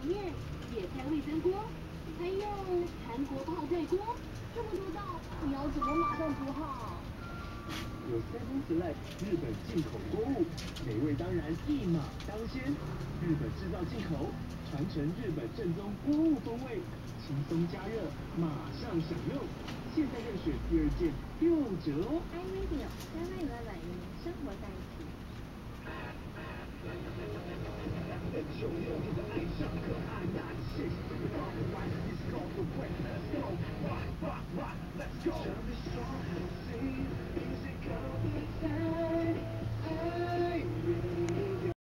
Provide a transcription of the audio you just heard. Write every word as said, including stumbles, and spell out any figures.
面，野菜味增锅，还有韩国泡菜锅，这么多道，你要怎么马上煮好？ 有 seven Select 日本进口锅物，美味当然一马当先。日本制造进口，传承日本正宗锅物风味，轻松加热，马上享用。现在任选第二件六折哦。 iRadio 三万元软与您生活在一起。 穷人的爱上可爱男性。